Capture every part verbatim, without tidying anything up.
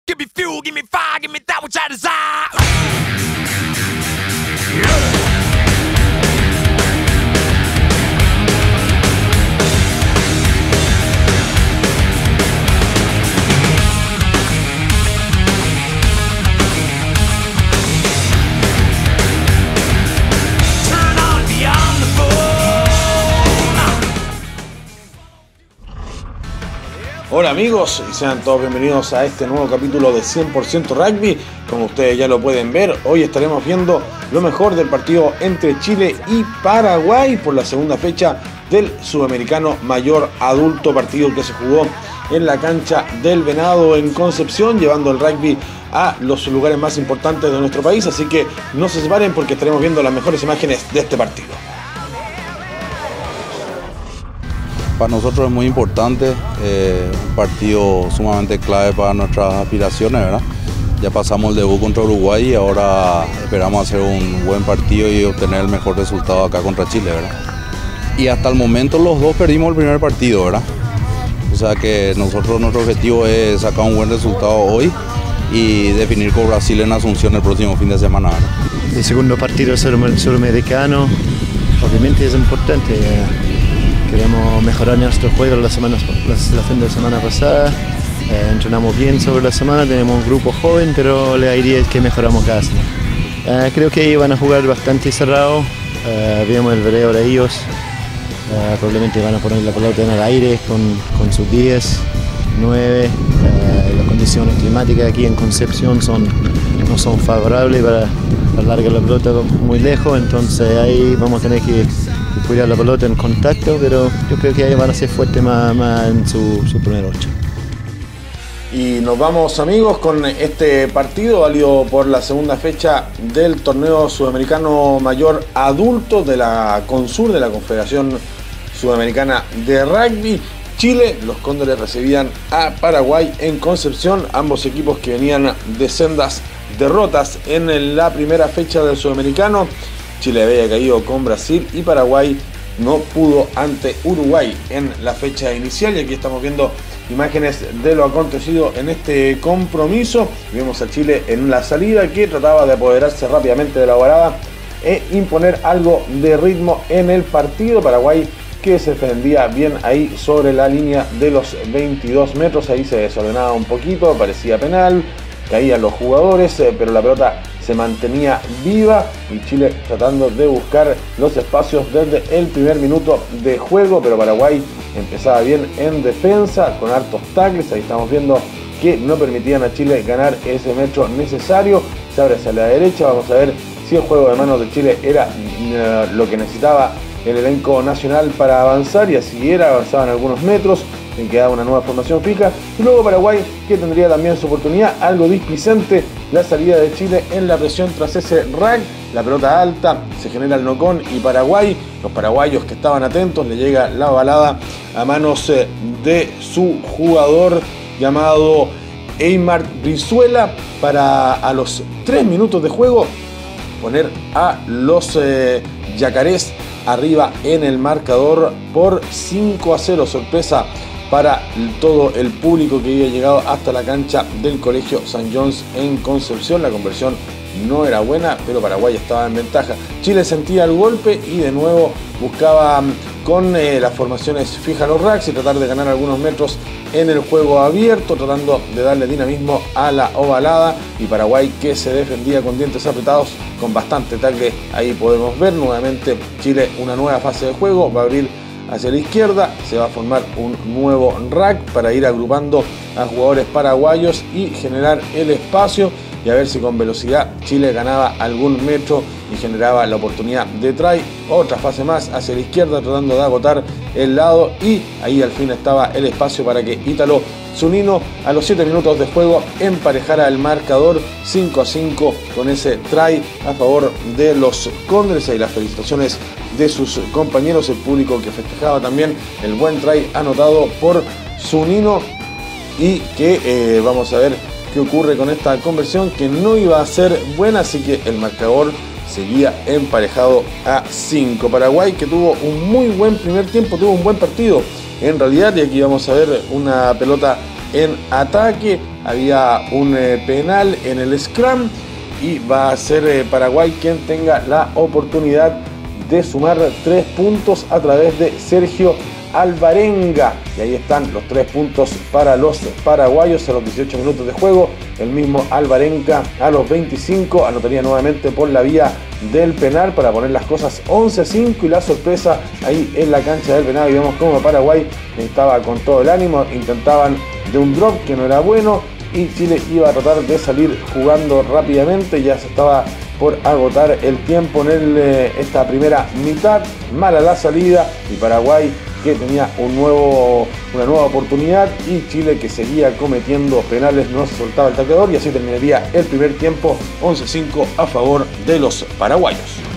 Give me fuel, give me fire, give me that which I desire. Yeah. Hola amigos y sean todos bienvenidos a este nuevo capítulo de cien por ciento Rugby. Como ustedes ya lo pueden ver, hoy estaremos viendo lo mejor del partido entre Chile y Paraguay por la segunda fecha del Sudamericano Mayor Adulto, partido que se jugó en la cancha del Venado en Concepción, llevando el rugby a los lugares más importantes de nuestro país, así que no se separen porque estaremos viendo las mejores imágenes de este partido. Para nosotros es muy importante, eh, un partido sumamente clave para nuestras aspiraciones, ¿verdad? Ya pasamos el debut contra Uruguay y ahora esperamos hacer un buen partido y obtener el mejor resultado acá contra Chile, ¿verdad? Y hasta el momento los dos perdimos el primer partido, ¿verdad? O sea que nosotros, nuestro objetivo es sacar un buen resultado hoy y definir con Brasil en Asunción el próximo fin de semana, ¿verdad? El segundo partido sudamericano obviamente es importante. Eh. Queremos mejorar nuestro juego la, semana, la, la fin de semana pasada. Eh, entrenamos bien sobre la semana, tenemos un grupo joven, pero la idea es que mejoramos cada semana. Eh, creo que ellos van a jugar bastante cerrado. Eh, vemos el video de ellos. Eh, probablemente van a poner la pelota en el aire con, con sus diez, nueve. Eh, las condiciones climáticas aquí en Concepción son, no son favorables para, para largar la pelota muy lejos, entonces ahí vamos a tener que cuidar la pelota en contacto, pero yo creo que ahí van a ser fuertes más, más en su, su primer ocho. Y nos vamos amigos con este partido válido por la segunda fecha del torneo sudamericano mayor adulto de la CONSUR, de la Confederación Sudamericana de Rugby. Chile, los Cóndores recibían a Paraguay en Concepción, ambos equipos que venían de sendas derrotas en la primera fecha del sudamericano. Chile había caído con Brasil y Paraguay no pudo ante Uruguay en la fecha inicial. Y aquí estamos viendo imágenes de lo acontecido en este compromiso. Vemos a Chile en la salida que trataba de apoderarse rápidamente de la varada e imponer algo de ritmo en el partido. Paraguay que se defendía bien ahí sobre la línea de los veintidós metros. Ahí se desordenaba un poquito, parecía penal, caían los jugadores, pero la pelota se mantenía viva y Chile tratando de buscar los espacios desde el primer minuto de juego, pero Paraguay empezaba bien en defensa con hartos tackles. Ahí estamos viendo que no permitían a Chile ganar ese metro necesario. Se abre hacia la derecha, vamos a ver si el juego de manos de Chile era uh, lo que necesitaba el elenco nacional para avanzar, y así era, avanzaban algunos metros, en quedaba una nueva formación fija, y luego Paraguay que tendría también su oportunidad, algo displicente la salida de Chile en la presión tras ese rack, la pelota alta, se genera el knock-on y Paraguay, los paraguayos que estaban atentos, le llega la balada a manos de su jugador llamado Eymar Brizuela para a los tres minutos de juego poner a los eh, yacarés arriba en el marcador por cinco a cero, sorpresa para todo el público que había llegado hasta la cancha del Colegio San John's en Concepción. La conversión no era buena, pero Paraguay estaba en ventaja. Chile sentía el golpe y de nuevo buscaba con eh, las formaciones fijas los racks y tratar de ganar algunos metros en el juego abierto, tratando de darle dinamismo a la ovalada, y Paraguay que se defendía con dientes apretados, con bastante tackle. Ahí podemos ver nuevamente Chile una nueva fase de juego, va a abrir hacia la izquierda, se va a formar un nuevo rack para ir agrupando a jugadores paraguayos y generar el espacio, y a ver si con velocidad Chile ganaba algún metro y generaba la oportunidad de try. Otra fase más hacia la izquierda tratando de agotar el lado, y ahí al fin estaba el espacio para que Ítalo Zunino a los siete minutos de juego emparejara el marcador cinco a cinco con ese try a favor de los Cóndores. Y las felicitaciones de sus compañeros, el público que festejaba también el buen try anotado por Zunino, y que eh, vamos a ver qué ocurre con esta conversión, que no iba a ser buena, así que el marcador seguía emparejado a cinco. Paraguay que tuvo un muy buen primer tiempo, tuvo un buen partido en realidad, y aquí vamos a ver una pelota en ataque. Había un eh, penal en el scrum y va a ser eh, Paraguay quien tenga la oportunidad de sumar tres puntos a través de Sergio Alvarenga. Y ahí están los tres puntos para los paraguayos a los dieciocho minutos de juego. El mismo Alvarenga a los veinticinco anotaría nuevamente por la vía del penal para poner las cosas once a cinco, y la sorpresa ahí en la cancha del penal. Y vemos como Paraguay estaba con todo el ánimo, intentaban de un drop que no era bueno, y Chile iba a tratar de salir jugando rápidamente. Ya se estaba por agotar el tiempo en el, eh, esta primera mitad. Mala la salida, y Paraguay que tenía un nuevo, una nueva oportunidad, y Chile que seguía cometiendo penales, no se soltaba el tacleador, y así terminaría el primer tiempo once a cinco a favor de los paraguayos.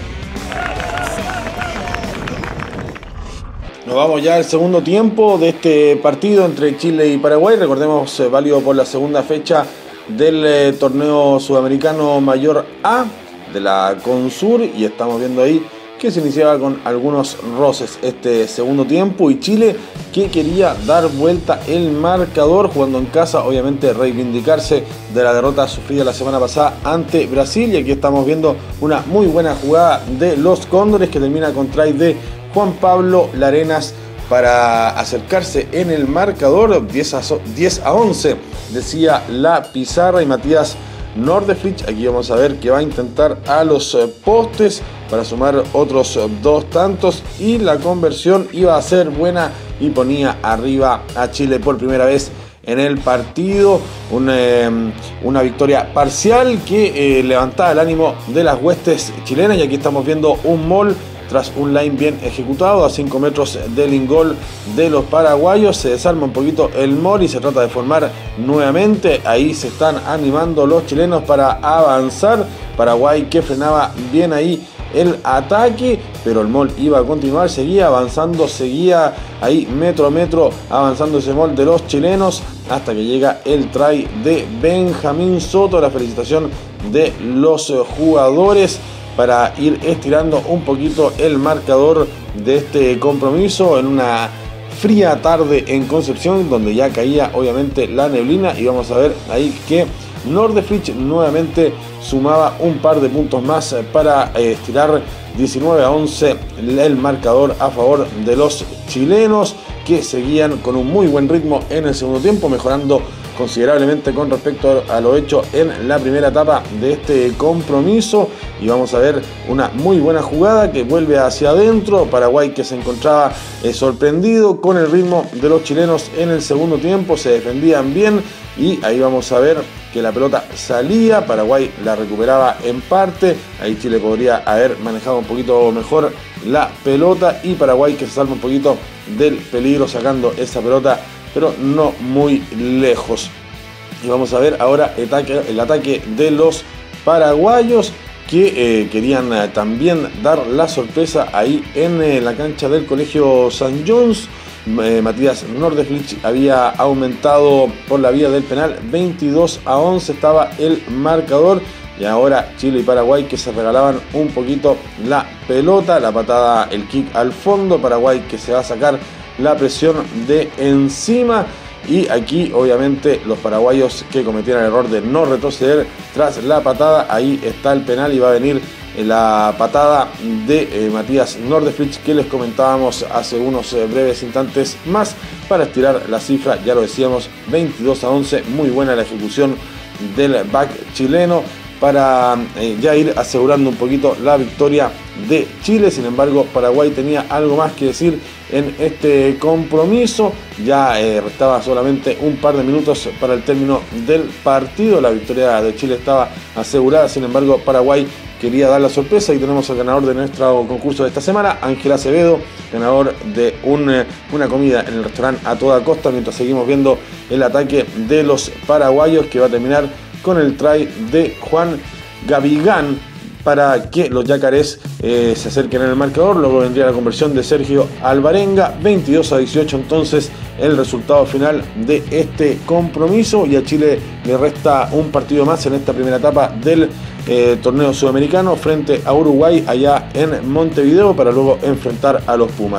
Nos vamos ya al segundo tiempo de este partido entre Chile y Paraguay. Recordemos, eh, válido por la segunda fecha del eh, torneo sudamericano mayor A de la CONSUR, y estamos viendo ahí que se iniciaba con algunos roces este segundo tiempo, y Chile que quería dar vuelta el marcador jugando en casa, obviamente reivindicarse de la derrota sufrida la semana pasada ante Brasil. Y aquí estamos viendo una muy buena jugada de los Cóndores que termina con try de Juan Pablo Larenas para acercarse en el marcador. diez a once decía la pizarra, y Matías Nordeflich aquí vamos a ver que va a intentar a los postes para sumar otros dos tantos, y la conversión iba a ser buena y ponía arriba a Chile por primera vez en el partido. Una, eh, una victoria parcial que eh, levantaba el ánimo de las huestes chilenas, y aquí estamos viendo un mall tras un line bien ejecutado a cinco metros del ingol de los paraguayos. Se desarma un poquito el mall y se trata de formar nuevamente. Ahí se están animando los chilenos para avanzar. Paraguay que frenaba bien ahí el ataque, pero el mall iba a continuar, seguía avanzando, seguía ahí metro a metro avanzando ese mall de los chilenos, hasta que llega el try de Benjamín Soto. La felicitación de los jugadores para ir estirando un poquito el marcador de este compromiso en una fría tarde en Concepción, donde ya caía obviamente la neblina. Y vamos a ver ahí que Nordeflich nuevamente sumaba un par de puntos más para eh, estirar diecinueve a once el marcador a favor de los chilenos, que seguían con un muy buen ritmo en el segundo tiempo, mejorando considerablemente con respecto a lo hecho en la primera etapa de este compromiso. Y vamos a ver una muy buena jugada que vuelve hacia adentro. Paraguay que se encontraba eh, sorprendido con el ritmo de los chilenos en el segundo tiempo, se defendían bien, y ahí vamos a ver que la pelota salía, Paraguay la recuperaba en parte, ahí Chile podría haber manejado un poquito mejor la pelota, y Paraguay que se salva un poquito del peligro sacando esa pelota, pero no muy lejos. Y vamos a ver ahora el ataque, el ataque de los paraguayos, que eh, querían eh, también dar la sorpresa ahí en eh, la cancha del Colegio San Jones. Eh, Matías Nordeflich había aumentado por la vía del penal, veintidós a once estaba el marcador. Y ahora Chile y Paraguay que se regalaban un poquito la pelota, la patada, el kick al fondo. Paraguay que se va a sacar la presión de encima, y aquí obviamente los paraguayos que cometieron el error de no retroceder tras la patada. Ahí está el penal y va a venir la patada de eh, Matías Nordeflich, que les comentábamos hace unos eh, breves instantes más para estirar la cifra. Ya lo decíamos, veintidós a once, muy buena la ejecución del back chileno para eh, ya ir asegurando un poquito la victoria de Chile. Sin embargo, Paraguay tenía algo más que decir en este compromiso. Ya eh, restaba solamente un par de minutos para el término del partido. La victoria de Chile estaba asegurada. Sin embargo, Paraguay quería dar la sorpresa, y tenemos al ganador de nuestro concurso de esta semana, Ángel Acevedo, ganador de un, una comida en el restaurante A Toda Costa, mientras seguimos viendo el ataque de los paraguayos, que va a terminar con el try de Juan Gavigán para que los yacarés eh, se acerquen en el marcador. Luego vendría la conversión de Sergio Alvarenga, veintidós a dieciocho entonces el resultado final de este compromiso, y a Chile le resta un partido más en esta primera etapa del eh, torneo sudamericano frente a Uruguay allá en Montevideo, para luego enfrentar a los Pumas.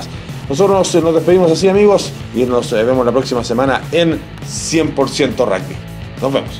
Nosotros nos despedimos así, amigos, y nos vemos la próxima semana en cien por ciento Rugby. Nos vemos.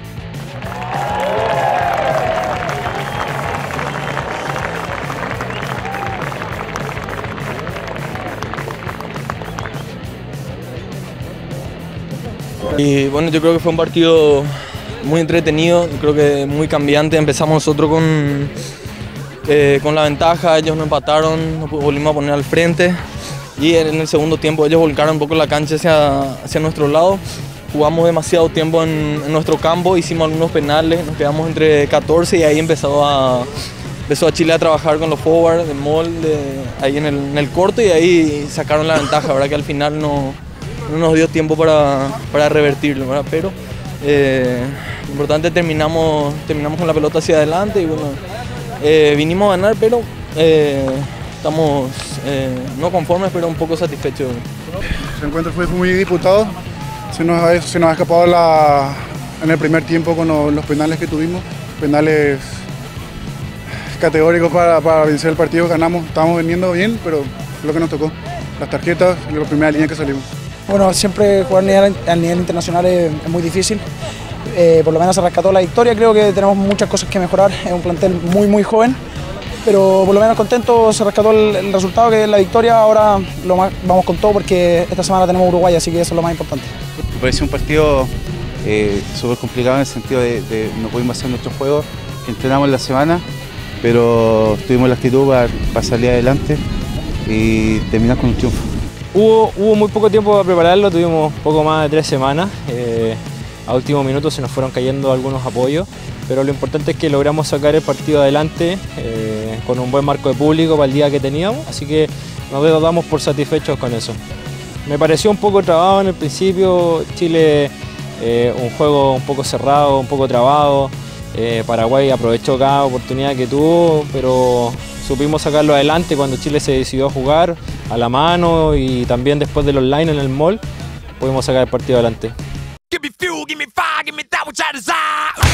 Y bueno, yo creo que fue un partido muy entretenido, creo que muy cambiante. Empezamos nosotros con, eh, con la ventaja, ellos nos empataron, nos volvimos a poner al frente y en el segundo tiempo ellos volcaron un poco la cancha hacia, hacia nuestro lado. Jugamos demasiado tiempo en, en nuestro campo, hicimos algunos penales, nos quedamos entre catorce y ahí empezó a, empezó a Chile a trabajar con los forwards, de molde, ahí en el, en el corto, y ahí sacaron la ventaja, ¿verdad? Que al final no, no nos dio tiempo para, para revertirlo, ¿verdad? Pero eh, lo importante, terminamos, terminamos con la pelota hacia adelante y bueno, eh, vinimos a ganar, pero eh, estamos eh, no conformes, pero un poco satisfechos. El encuentro fue muy disputado, se nos ha, se nos ha escapado la, en el primer tiempo con los, los penales que tuvimos, penales categóricos para, para vencer el partido. Ganamos, estábamos vendiendo bien, pero fue lo que nos tocó, las tarjetas y la primera línea que salimos. Bueno, siempre jugar a nivel, a nivel internacional es, es muy difícil, eh, por lo menos se rescató la victoria. Creo que tenemos muchas cosas que mejorar, es un plantel muy muy joven, pero por lo menos contento, se rescató el, el resultado, que es la victoria. Ahora lo más, vamos con todo porque esta semana tenemos Uruguay, así que eso es lo más importante. Me pareció un partido eh, súper complicado en el sentido de, de no pudimos hacer nuestro juego que entrenamos en la semana, pero tuvimos la actitud para, para salir adelante y terminar con un triunfo. Hubo, hubo muy poco tiempo para prepararlo, tuvimos poco más de tres semanas. Eh, a último minuto se nos fueron cayendo algunos apoyos, pero lo importante es que logramos sacar el partido adelante eh, con un buen marco de público para el día que teníamos, así que nos damos por satisfechos con eso. Me pareció un poco trabado en el principio, Chile eh, un juego un poco cerrado, un poco trabado. Eh, Paraguay aprovechó cada oportunidad que tuvo, pero supimos sacarlo adelante cuando Chile se decidió a jugar a la mano, y también después del online en el mall pudimos sacar el partido adelante. Give me fuel, give me fire, give me that which I desire.